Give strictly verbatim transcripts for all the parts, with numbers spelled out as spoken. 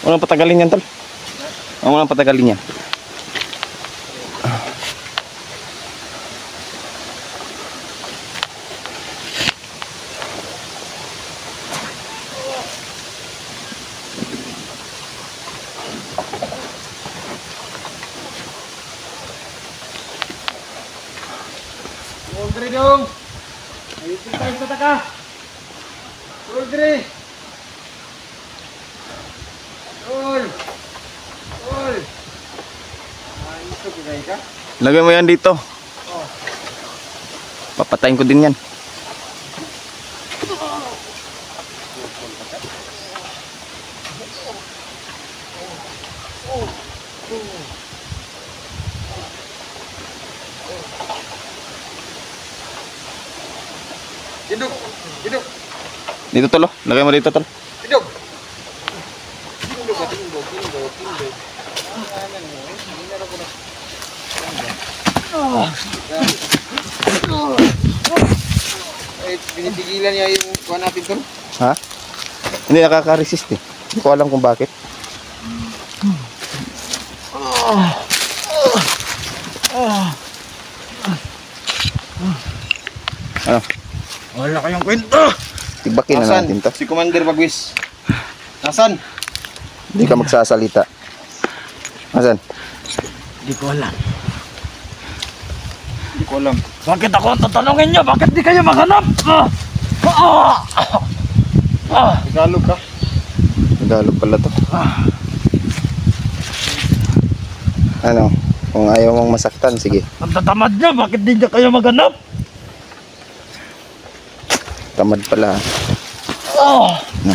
Walang patagalin yan, tol. Walang patagalin yan. Dre dong. Ayo kita sa taka. Ul Dre. Ul. Ul. Ah, ito kaya ka? Lagay mo yan dito. Oh. Papatayin ko din yan. Hidup, hidup, Dito, tol. Oh. Lagay mo dito, tol. hidup. Hidup, hidup, hidup, hidup. Eh, pinitigilan niya yung kuha natin tol. Ha? Hindi nakaka-resist eh. Hindi ko alam kung bakit. Ano? Wala kayong kwento. Tibakin na Nasaan? natin to. Si Commander Bagwis. Nasaan? Hindi ka magsasalita. Nasaan? Hindi ko alam. Hindi ko alam. Bakit ako tatanungin nyo? Bakit di kayo maghanap? Ah! Ah! Ah! Tagalog ka? Tagalog pala to. Ano? Kung ayaw mong masaktan, sige. Ang tatamad nyo, bakit di nyo kayo maghanap? Tamad pala. Ah! No.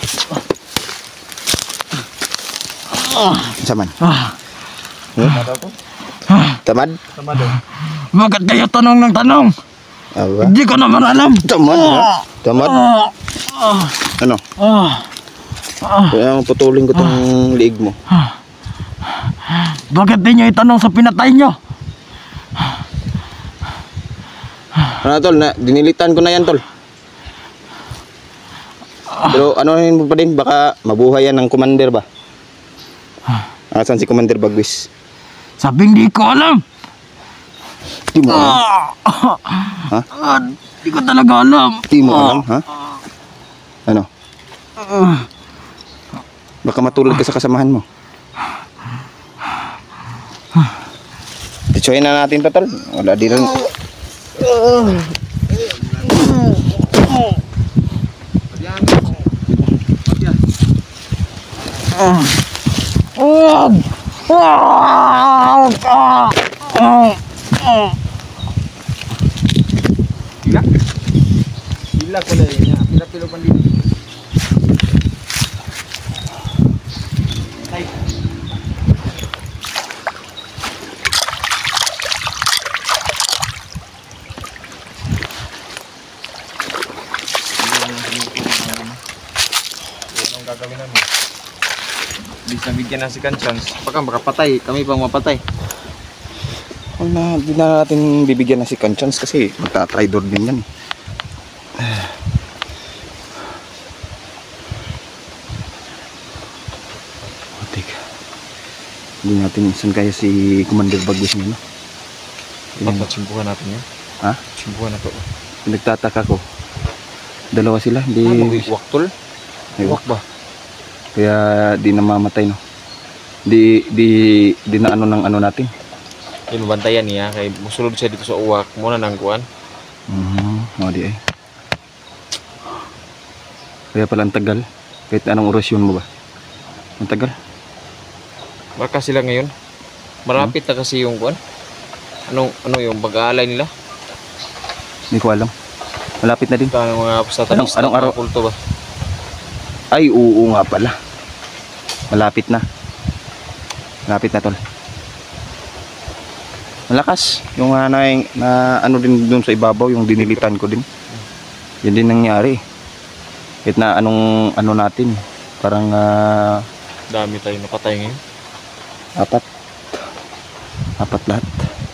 Ah! Saman. Ah! Hmm? Ah! Tamad? Tama daw. Bakit kayo tanong ng tanong? Aba? Hindi ko naman alam. Tamad ha? Tamad? Ah! Ah! Ano? Ah! Ah! Kaya putulin ko tong liig mo. Bakit di nyo itanong sa pinatay nyo? Ano tol? Na, dinilitan ko na yan tol. Pero ano mo pa din? Baka mabuhay yan ng commander ba? Asan si Commander Bagwis? Sabing di ko alam. Di mo alam? Ah! Ha? Ah, di ko talaga alam. Di mo alam ha? Ano? Ah! Baka matulad ka sa kasamahan mo. Ditsuhin na natin to tol. Wala di rin. Ah! Ah! Ah! Ah! Ah! Ah! Gila? Gila ko lang niya. Pila-pilo pa din. Ay. Anong gagawin namin? Bisa bigyan na si chance. Baka makapatay, kami pang mapatay. Huwag na, di na natin bibigyan na si Conchance kasi magta-traitor din yan eh. Oh, teka. Hindi natin, saan kaya si Commander Bagwis niya, no? Dapat simpuhan natin yan. Ha? Simpuhan na to. Nagtataka ko. Dalawa sila, hindi... Ano, iwak tol? Iwak ba? Kaya di namamatay, no? Di, di, di na ano ng ano natin. Yung mabantayan niya, kay musulod siya dito sa uwak. Muna nang kuhan. Mhm, oh, di ay. Kaya pala ang tagal. Kahit anong orasyon mo ba? Ang tagal. Marka sila ngayon. Marapit na kasi yung kuhan. Anong, ano yung pag-aalay nila? Hindi ko alam. Malapit na din. Ang mga satanista, Anong- anong araw? mga kulto ba? Ay, oo nga pala. Malapit na. Malapit na tol. Malakas. Yung uh, na, na ano din dun sa ibabaw, yung dinilitan ko din. Yan din nangyari. Kahit na anong ano natin. Parang uh, Dami tayo napatay ngayon. apat. Apat lahat.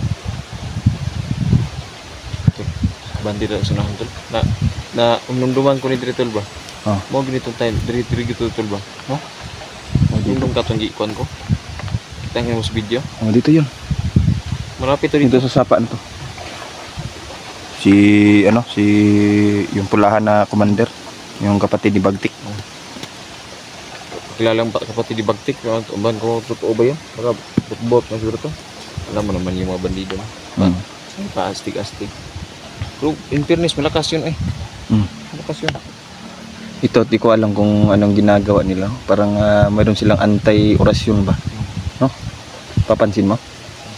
Bandira sa nahon tol. Na, na umnumduman ko ni Dritol ba? Oh. Mo ginito tayo, Dritol gito tol ba? No? O, Tundong ka itong gikuan ko. Kita nga mo sa video. Oh, dito yun. Malapit to Dito dito. sa sapa na to. Si, ano, si, yung pulahan na commander. Yung kapatid ni Bagtik. Kilalang pa kapatid di Bagtik. Umban ko totoo ba yan? Baka bot-bot na siguro to. Alam mo naman yung mga bandido. Mm. Ay, paastig-astig. Pero in fairness, malakas yun eh. Mm. Malakas yun. Ito, di ko alam kung anong ginagawa nila. Parang ah, mayroon silang anti-orasyon ba? No? Papansin mo?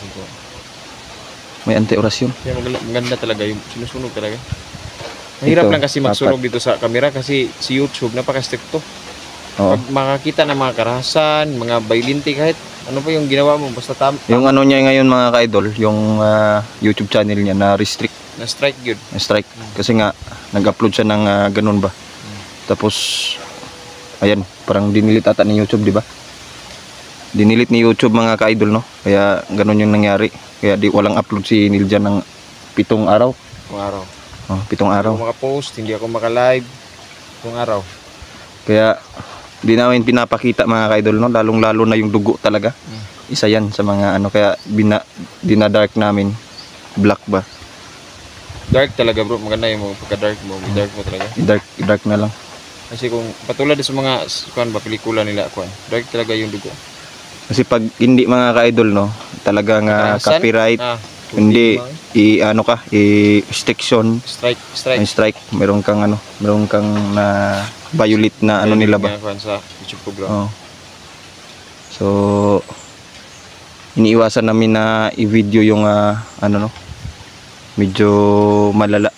May anti-orasyon. Kaya maganda, maganda talaga yung sinusunog talaga. Mahirap Ito, lang kasi magsunog dito sa camera kasi si YouTube napaka-stricto. Oo. Pag makakita ng mga karahasan, mga violente kahit ano pa yung ginawa mo, basta tam Yung ano niya ngayon mga ka-idol, yung ah, YouTube channel niya na restrict, na strike yun. na strike. Kasi nga, nag-upload siya ng ah, ganun ba. Tapos, ayan, parang dinilit ata ni YouTube, di ba? Dinilit ni YouTube mga ka-idol, no? Kaya ganun yung nangyari. Kaya di walang upload si Niljan ng pitong araw. Kung araw. Oh, pitong Hindi araw. ako makapost, hindi ako maka-live. Kung araw. Kaya di namin pinapakita mga ka-idol, no? Lalong-lalo na yung dugo talaga. Mm. Isa yan sa mga ano, kaya bina, dinadark namin. Black ba? Dark talaga bro, maganda yung mga pagka-dark mo. Dark mo talaga. Dark, dark na lang. Kasi kung patulad sa mga kuan ba pelikula nila kuan, dark talaga yung dugo. Kasi pag hindi mga ka-idol, no? Talagang ah, Karahasan, copyright. ah, Hindi i ano ka, i restriction, strike, strike. may strike, meron kang ano, meron kang na violate na ano nila ba. Nga, kuan sa YouTube program. Oh. So iniiwasan namin na i-video yung ah, ano no, medyo malala.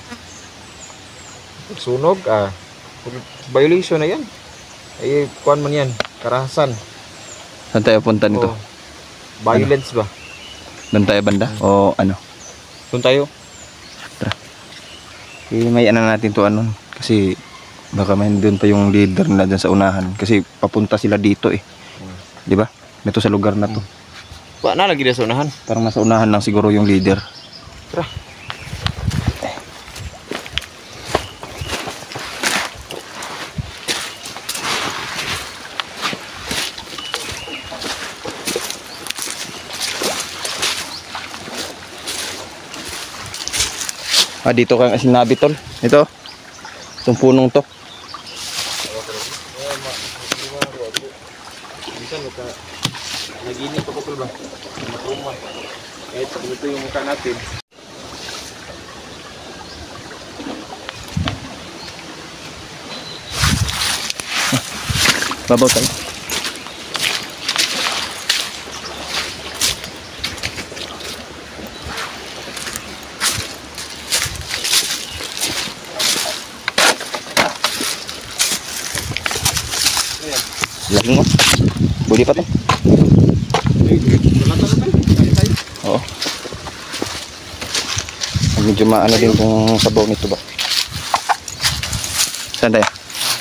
Sunog ah. Violation na yan. Ay kuan man yan, karahasan. Saan tayo punta nito? Oh. Violence ba? Doon tayo banda? O ano? Doon tayo. Eh, may ano natin to ano, kasi baka may doon pa yung leader na dyan sa unahan. Kasi papunta sila dito eh. Di ba? Dito sa lugar na to. Wa na lagi na sa unahan. Parang nasa unahan lang siguro yung leader. Tara. Ah, dito kang sinabi tol. Ito. Itong punong to. Bisa ka naginip ako tol ba? Matuma. Kahit ito yung mukha natin. Babaw tayo. Lagi mo. Buli pa to. Oo. Medyo maano din kung sabaw nito ba. Saan tayo?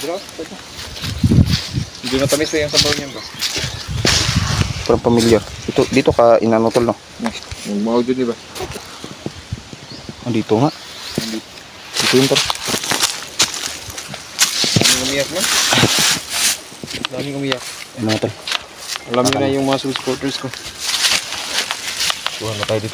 Hindi na tamis pa yung sabaw niyan ba? Parang pamilyar. Ito, dito ka inanotol no? Yung mga dyan diba? Ah, dito nga. Dito yun tol. Daming umiyak mo? Daming umiyak. Ano nga tol? Alam niyo na yung mga supporters ko. Kuha na tayo dito.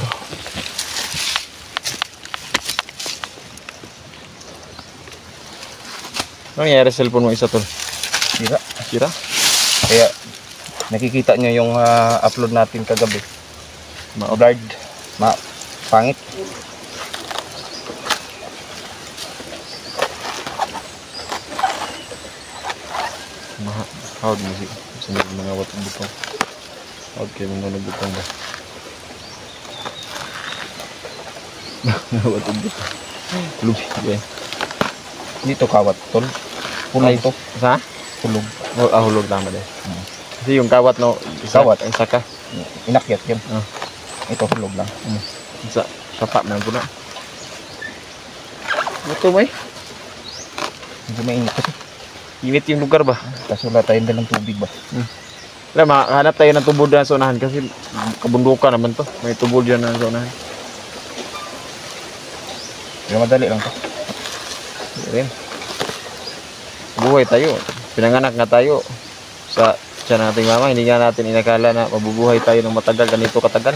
Ano nangyari sa cellphone mo isa tol? Sira. Sira? Kaya nakikita nyo yung ah, upload natin kagabi. Ma-blurred. Ma-pangit. Hawag mo si sa mga watong butong. Hawag kayo mga butong ba? Mga watong butong. Lubi. Okay. Dito kawat tol. Pulong Ay, to. Sa? Pulong. Oh, ah, hulog tama din. Kasi yung kawat no, isa, Kawat. ang saka. Inakyat yun. Ah. Ito hulog lang. Sa sapa man po na. Ito may. Hindi mainit kasi. Init yung lugar ba? Tapos wala tayong dalang tubig ba? Wala, makahanap tayo ng tubod na sa unahan kasi kabundukan naman to. May tubod dyan na sa unahan. Pero madali lang to. Rin. Buhay tayo. Pinanganak nga tayo sa tiyan ng ating mama. Hindi nga natin inakala na mabubuhay tayo ng matagal, ganito katagal.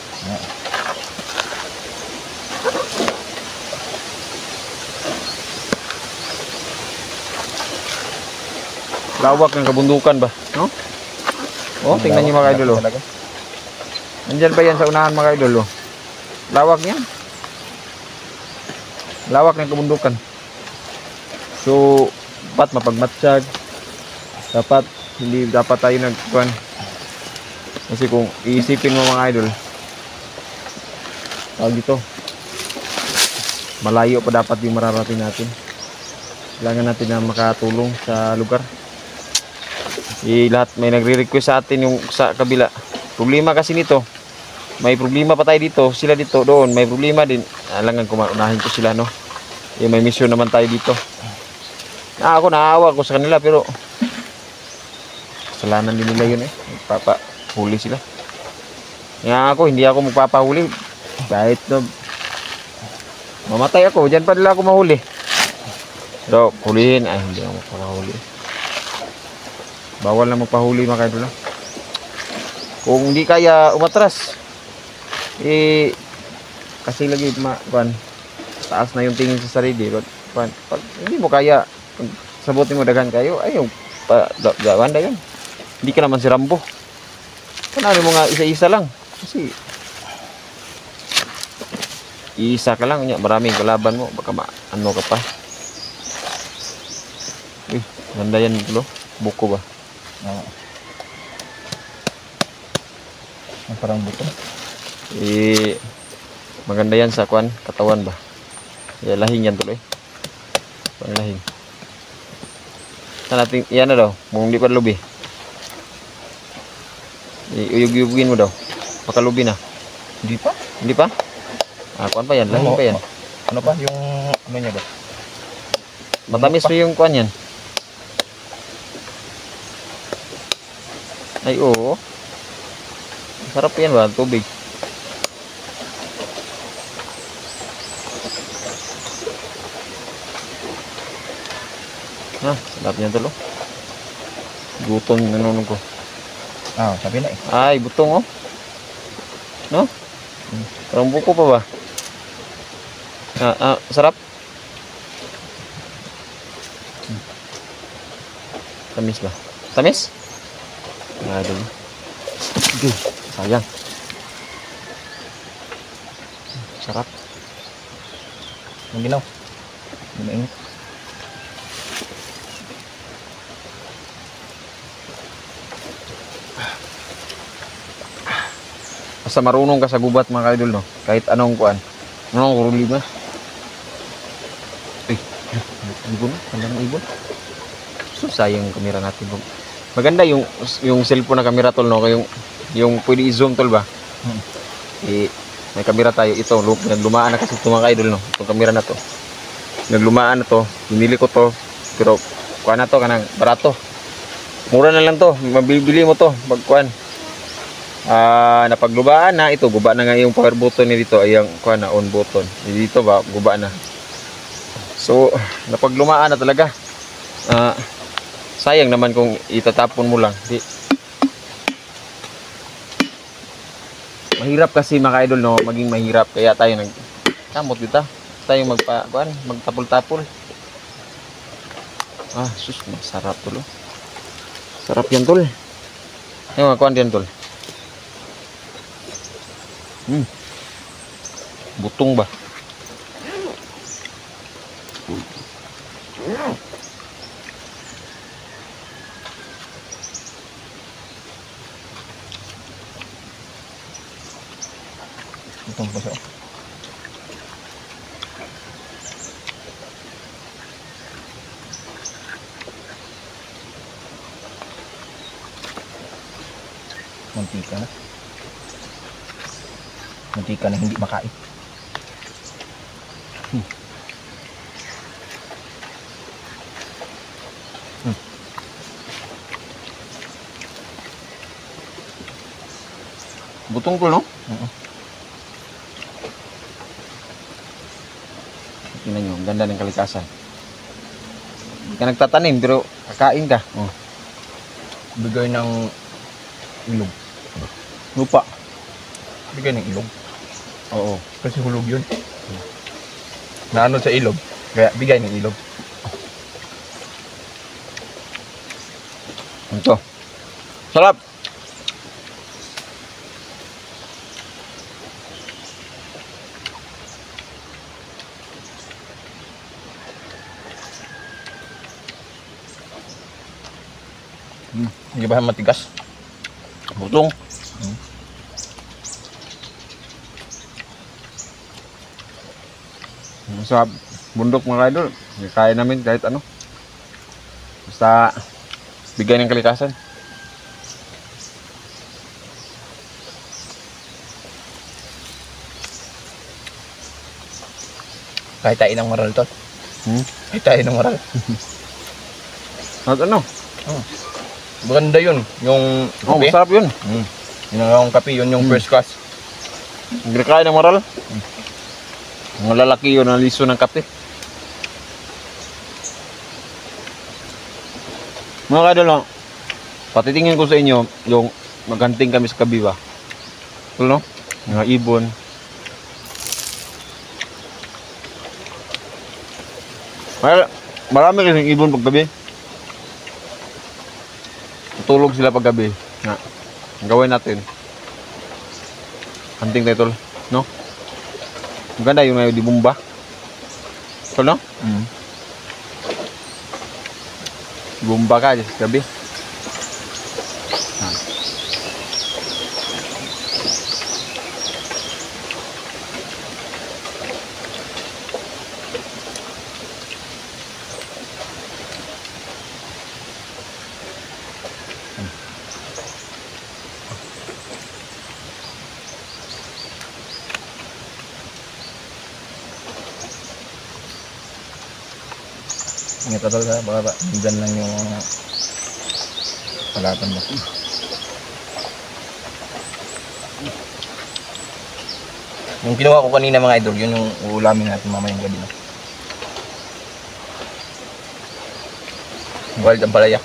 Lawak ng kabundukan ba? No? Oh, tingnan niyo mga idol. Oh. Nandyan ba yan sa unahan mga idol? Oh. Lawak niyan. Lawak ng kabundukan. So, dapat mapagmatsyag. Dapat, hindi dapat tayo nagkuhan. Kasi kung iisipin mo mga idol, tawag dito, malayo pa dapat yung mararating natin. Kailangan natin na makatulong sa lugar. Eh, lahat may nagre-request sa atin yung sa kabila. Problema kasi nito, may problema pa tayo dito, sila dito, doon, may problema din. Alangan ko maunahin ko sila, no? Eh, may mission naman tayo dito. Ah, ako naawa ko sa kanila, pero kasalanan din nila yun eh. Magpapahuli sila. Kaya ako, hindi ako magpapahuli. Kahit no, mamatay ako, dyan pa nila ako mahuli. Pero, hulihin, ay hindi ako magpapahuli. Bawal na magpahuli mga idol. Kung hindi kaya umatras, eh kasi lagi ma kuan, taas na yung tingin sa sarili. Kuan, pag hindi mo kaya, pag sabutin mo daghan kayo, ayaw pa gawan da yun. Hindi ka naman si Rambo. Kunwari mo nga isa-isa lang. Kasi isa ka lang, maraming kalaban mo, baka ma-ano ka pa. Eh, ganda yan lo, buko ba? Oo. Ang parang buto. Eh, maganda yan sa kuan, katawan ba? Ya, lahing yan tuloy. Pang lahing. Saan natin, yan na daw, kung di pa lubi. Iuyug-uyugin mo daw. Pakalubi na. Hindi pa? Hindi pa? Ah, kuan pa yan, lahing pa yan. Ano pa? Yung ano niya ba? Matamis pa yung kuan yan. Ay, oo. Sarap yan ba? Tubig. Ah, sarap yan tulo. Gutom yung nanunog ko. Ah, sabi na eh. Ay, butong oh. No? Parang buko pa ba? Ah, ah, sarap. Tamis ba? Tamis? Aduh. Aduh, sayang. Sarap. Ang ginaw. Hindi mainit. Basta marunong ka sa gubat mga idol, no? Kahit anong kuan. Anong problema? Eh, ibon, kandang ibon. So, sayang yung kamera natin. Maganda yung yung cellphone na kamera tol, no? Yung yung pwede i-zoom tol ba? Hmm. Eh, may kamera tayo ito, look, naglumaan na kasi ito mga idol, no? Itong kamera na to. Naglumaan na to, binili ko to, pero kuan na to kanang barato. Mura na lang to, mabibili mo to, magkuan. Ah, napaglubaan na ito, guba na nga yung power button ni dito, ay yung kuan na on button. Dito ba guba na. So, napaglumaan na talaga. Ah, sayang naman kung itatapon mo lang. Di. Mahirap kasi mga idol, no, maging mahirap kaya tayo nag kamot dito. Tayo magpa kuan, magtapol-tapol. Ah, sus, masarap tulo. Sarap yan tol. Yung kuan din tol. Hmm. Butong ba? Butong pa siya. Mantika na. Mantika na hindi makain. Hmm. Hmm. Butong ko, no? Oo. Tingnan nyo, ang ganda ng kalikasan. Hindi ka nagtatanim, pero kakain ka. Oh. bigay ng ilog. Lupa. Bigay ng ilog. Oo. Kasi hulog yun. Naano sa ilog. Kaya bigay ng ilog. Ito. Sarap. Hmm. Hindi ba matigas? Butong. Hmm. Sa bundok mga idol, kaya namin kahit ano. Basta bigay ng kalikasan. Kahit tayo ng moral to. Hmm? Kahit tayo ng moral. At ano? Oh. Maganda yun. Yung Oh, kape. masarap yun. Hmm. Yun ang kape, yun yung Hmm. first class. Hindi kaya ng moral. Hmm. Mga lalaki yun ang liso ng kape. Mga kadol, no? Patitingin ko sa inyo yung maghanting kami sa Kabiba. Ano? Mga ibon. Mar marami kasing ibon paggabi. Tutulog sila paggabi. Na, ang gawin natin. Hunting tayo tol, no? Maganda yung may di bumba. Tol, no? Hmm. Bumba ka sa gabi. Ah. Ingat ka tol ha. Baka ba, dyan lang yung uh, palatan mo. Yung kinuha ko kanina mga idol, yun yung uulamin natin mamayang gabi na. Wild ang palaya.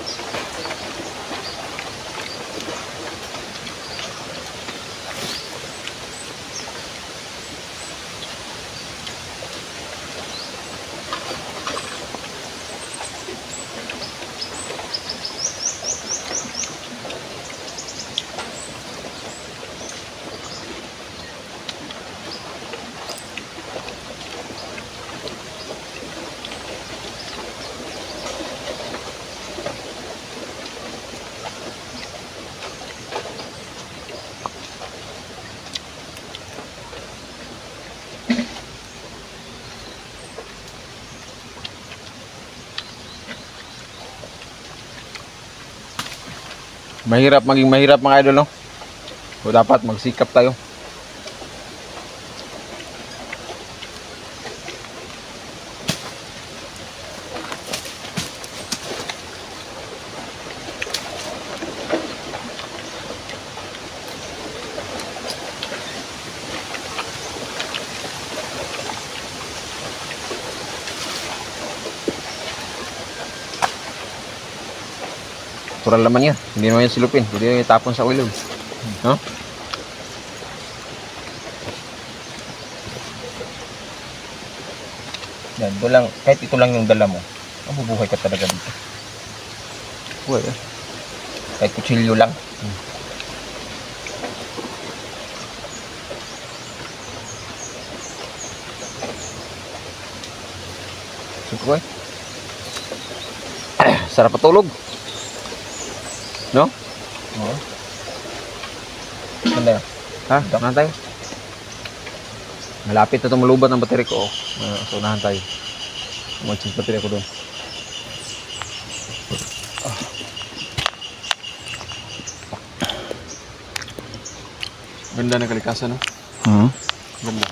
Mahirap maging mahirap mga idol, no? O dapat magsikap tayo. Natural naman yan. Hindi naman yan silupin. Hindi naman itapon sa ilog. No? Yan, ito lang, kahit ito lang yung dala mo, mabubuhay ka talaga dito. Uy, eh. Kahit kutsilyo lang. Suko eh. Sarap patulog. No? Oo. Ganda yan. Ha? Unahan tayo. Malapit na itong malubat ng battery ko. Oh. Uh, so, unahan tayo. Mag-change battery ako doon. Ah. Ganda ng kalikasan, no? Hmm. Ganda.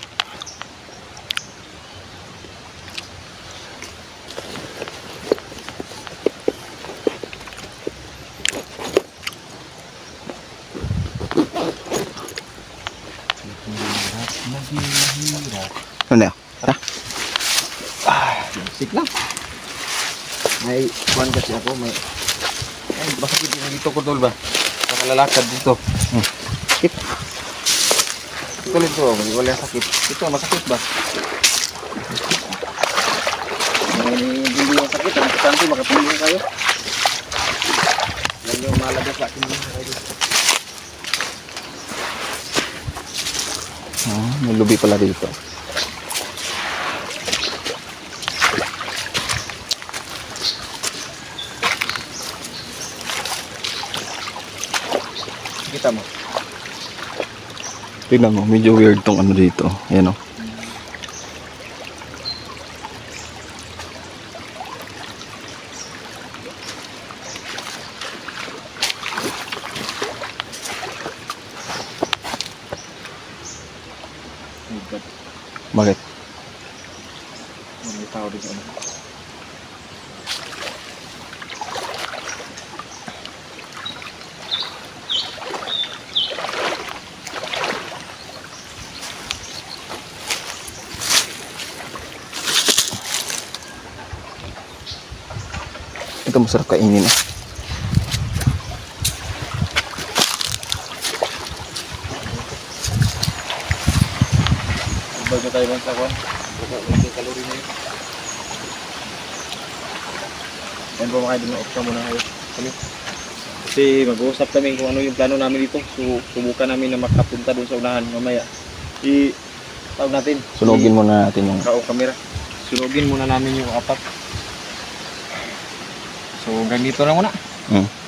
Ano yan? Ha? Sik lang. May kuwan kasi ako, may... Ay, Masakit yung dito ko tol ba? Nakalalakad dito. Hmm. Sakit. Ito lang to, wala sakit. Ito, masakit ba? Hindi yung sakit, ang importante makatulong kayo. Yan yung malaga sa akin. Ah, may lubi pala dito. Kita mo. Tignan mo, medyo weird tong ano dito. Ayan o. Bakit? May tao din ano. Ito masarap kainin ah. Bago tayo ng sakwan. Yung kalori na yun. Yan po mga idol, na-off muna kayo. Kami. Kasi mag-uusap kami kung ano yung plano namin dito. So, subukan namin na makapunta doon sa unahan mamaya. I, tawag natin. Sunugin muna natin yung... Kao kamera. Sunugin muna namin yung apat. So, ganito lang muna. Hmm.